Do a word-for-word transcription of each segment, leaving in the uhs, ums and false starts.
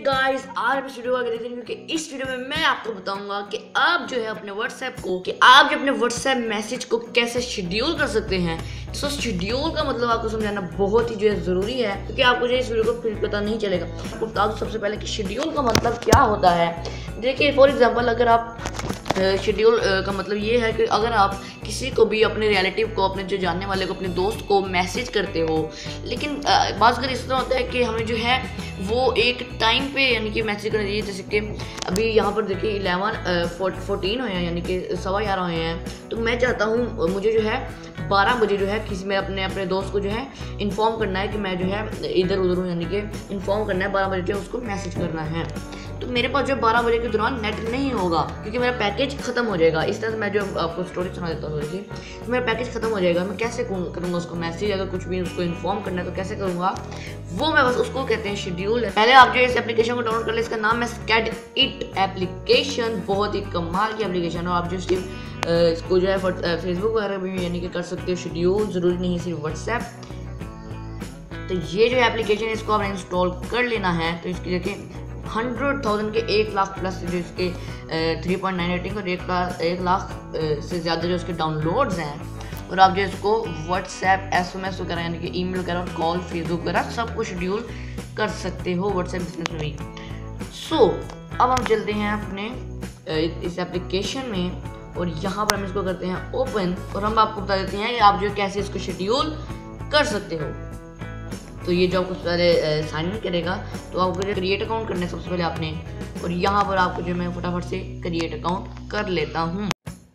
Guys, आज इस video को आगे देखते हैं क्योंकि इस वीडियो में मैं आपको बताऊंगा कि आप जो है अपने व्हाट्सएप को कि आप जो अपने व्हाट्सएप मैसेज को कैसे शेड्यूल कर सकते हैं। तो शेड्यूल का मतलब आपको समझाना बहुत ही जो है ज़रूरी है क्योंकि आपको जो इस वीडियो को फिर पता नहीं चलेगा। आपको बता दूं सबसे पहले कि शेड्यूल का मतलब क्या होता है। देखिए फॉर एग्जाम्पल अगर आप शेड्यूल का मतलब ये है कि अगर आप किसी को भी अपने रिलेटिव को अपने जो जानने वाले को अपने दोस्त को मैसेज करते हो, लेकिन बात अगर इस तरह होता है कि हमें जो है वो एक टाइम पे यानी कि मैसेज करना चाहिए। जैसे कि अभी यहाँ पर देखिए इलेवन फोर्टीन हुए हैं यानी कि सवा ग्यारह हुए हैं, तो मैं चाहता हूँ मुझे जो है बारह बजे जो है किसी में अपने अपने दोस्त को जो है इन्फॉर्म करना है कि मैं जो है इधर उधर हूँ, यानी कि इन्फॉर्म करना है बारह बजे जो है उसको मैसेज करना है। तो मेरे पास जो बारह बजे के दौरान नेट नहीं होगा क्योंकि मेरा पैकेज खत्म हो जाएगा। इस तरह से मैं जो आपको स्टोरी सुना देता हूँ थोड़ी सी, तो मेरा पैकेज खत्म हो जाएगा। मैं कैसे करूँगा उसको मैसेज, अगर कुछ भी उसको इन्फॉर्म करना है तो कैसे करूँगा वो मैं बस उसको कहते हैं शेड्यूल है। पहले आप जो इस एप्लीकेशन को डाउनलोड कर ले, इसका नाम है स्कैड इट एप्लीकेशन। बहुत ही कमाल की एप्लीकेशन है। आप जो सिर्फ इसको जो है फेसबुक वगैरह भी यानी कि कर सकते हो शेड्यूल, ज़रूरी नहीं सिर्फ व्हाट्सएप। तो ये जो एप्लीकेशन है इसको आपने इंस्टॉल कर लेना है। तो इसकी देखिए हंड्रेड थाउजेंड के एक लाख प्लस जो इसके थ्री पॉइंट नाइन रेटिंग और एक लाख एक लाख से ज़्यादा जो इसके डाउनलोड्स हैं। और आप जो इसको व्हाट्सएप एस एम एस वगैरह यानी कि ईमेल वगैरह कॉल फेसबुक वगैरह सब कुछ शेड्यूल कर सकते हो व्हाट्सएप बिजनेस में भी। सो so, अब हम चलते हैं अपने इस एप्लीकेशन में और यहाँ पर हम इसको करते हैं ओपन और हम आपको बता देते हैं कि आप जो कैसे इसको शेड्यूल कर सकते हो। तो ये जो आपको पहले साइन इन करेगा तो आपको जो क्रिएट अकाउंट करना है सबसे पहले आपने, और यहाँ पर आपको जो मैं फटाफट से क्रिएट अकाउंट कर लेता हूँ।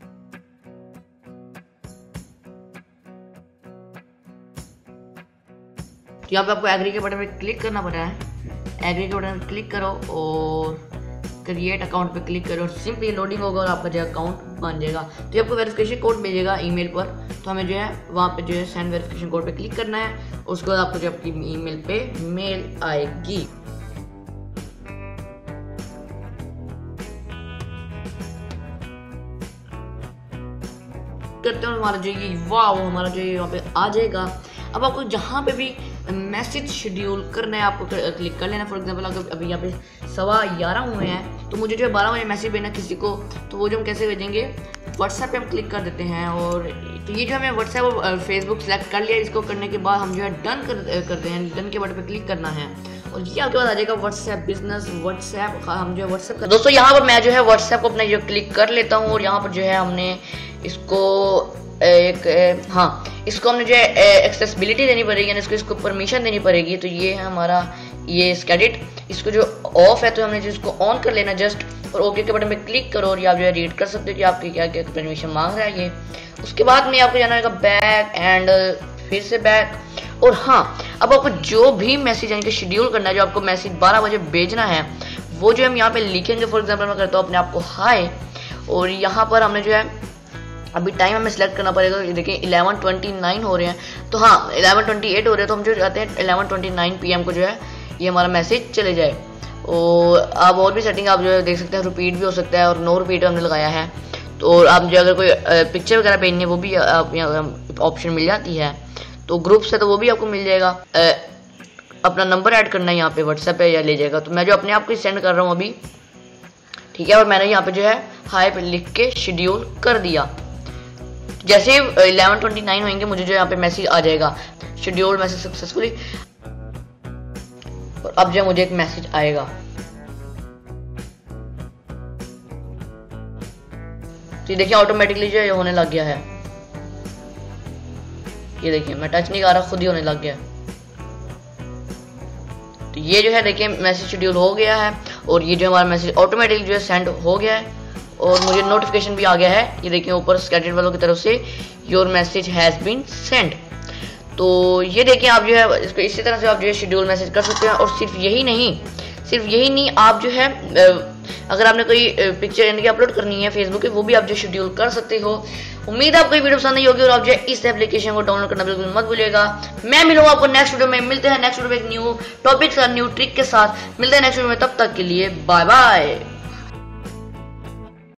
तो यहाँ पे आपको एग्री के बटन पे क्लिक करना पड़ा है। एग्री के बटन पे क्लिक करो और क्रिएट अकाउंट पे क्लिक करो और सिंपली लोडिंग होगा और आपका जो अकाउंट बन जाएगा। तो आपको वेरिफिकेशन कोड भेजेगा ईमेल पर, तो हमें जो है वहाँ पे जो है सेंड वेरिफिकेशन कोड पे क्लिक करना है। उसके बाद आपको जो आपकी ईमेल पे मेल आएगी। करते हैं हमारा जो ये वाह हमारा जो ये वहाँ पे आ जाएगा। अब आपको जहाँ पे भी मैसेज शेड्यूल करना है आपको क्लिक कर लेना। फॉर एग्जांपल अगर अभी यहाँ पे सवा ग्यारह हुए हैं तो मुझे जो है बारह बजे मैसेज भेजना किसी को, तो वो जो हम कैसे भेजेंगे व्हाट्सएप पे हम क्लिक कर देते हैं। और तो ये जो हमें व्हाट्सएप और फेसबुक सेलेक्ट कर लिया, इसको करने के बाद हम जो है डन कर करते हैं। डन के बटन पे क्लिक करना है और ये आपके पास आ जाएगा व्हाट्सएप बिजनेस। व्हाट्सएप हम जो है व्हाट्सएप कर दोस्तों यहाँ पर मैं जो है व्हाट्सएप को अपने जो क्लिक कर लेता हूँ और यहाँ पर जो है हमने इसको एक हाँ इसको हमने जो है एक्सेसिबिलिटी देनी पड़ेगी यानी इसको इसको परमिशन देनी पड़ेगी। तो ये है हमारा ये स्कैडिट, इसको जो ऑफ है तो हमने जो इसको ऑन कर लेना जस्ट, और ओके के बटन पे क्लिक करो और ये आप जो है रीड कर सकते हो कि आपकी क्या क्या परमिशन मांग रहा है ये। उसके बाद में आपको जाना होगा बैक एंड फिर से बैक। और हाँ अब आपको जो भी मैसेज यानी कि शेड्यूल करना है, जो आपको मैसेज बारह बजे भेजना है वो जो हम यहाँ पे लिखेंगे। फॉर एग्जाम्पल मैं करता हूँ अपने आप को हाय, और यहाँ पर हमने जो है अभी टाइम हमें सेलेक्ट करना पड़ेगा। देखिए इलेवन ट्वेंटी नाइन हो रहे हैं, तो हाँ इलेवन ट्वेंटी एट हो रहे हैं, तो हम जो चाहते हैं eleven twenty nine P M को जो है ये हमारा मैसेज चले जाए। और आप और भी सेटिंग आप जो है देख सकते हैं, रिपीट भी हो सकता है और नो रिपीट हमने लगाया है। तो आप जो अगर कोई पिक्चर वगैरह भेजनी है वो भी आप यहाँ ऑप्शन मिल जाती है। तो ग्रुप से तो वो भी आपको मिल जाएगा। अपना नंबर ऐड करना है यहाँ पे व्हाट्सएप पे या ले जाएगा। तो मैं जो अपने आप को सेंड कर रहा हूँ अभी, ठीक है, और मैंने यहाँ पे जो है हाय पे लिख के शेड्यूल कर दिया। जैसे ही इलेवन ट्वेंटी नाइन होंगे मुझे जो यहाँ पे मैसेज आ जाएगा शेड्यूल मैसेज सक्सेसफुली, और अब जो मुझे एक मैसेज आएगा। तो ये देखिए ऑटोमेटिकली जो ये होने लग गया है। ये देखिए मैं टच नहीं कर रहा, खुद ही होने लग गया। तो ये जो है देखिए मैसेज शेड्यूल हो गया है और ये जो हमारा मैसेज ऑटोमेटिकली जो है सेंड हो गया है और मुझे नोटिफिकेशन भी आ गया है। ये देखिए ऊपर स्कैडेड वालों की तरफ से your message has been send. तो ये देखिए आप जो है इसको इसी तरह से आप जो है शेड्यूल मैसेज कर सकते हैं। और सिर्फ यही नहीं सिर्फ यही नहीं आप जो है अगर आपने कोई पिक्चर यानी कि अपलोड करनी है फेसबुक पे वो भी आप जो शेड्यूल कर सकते हो। उम्मीद है आपको ये वीडियो पसंद आई होगी और आप जो है इस एप्लीकेशन को डाउनलोड करना बिल्कुल मत भूलिएगा। मैं मिलूंगा आपको नेक्स्ट वीडियो में। मिलते हैं नेक्स्ट वीडियो में एक न्यू टॉपिक न्यू ट्रिक के साथ। मिलते हैं नेक्स्ट वीडियो में, तब तक के लिए बाय बाय।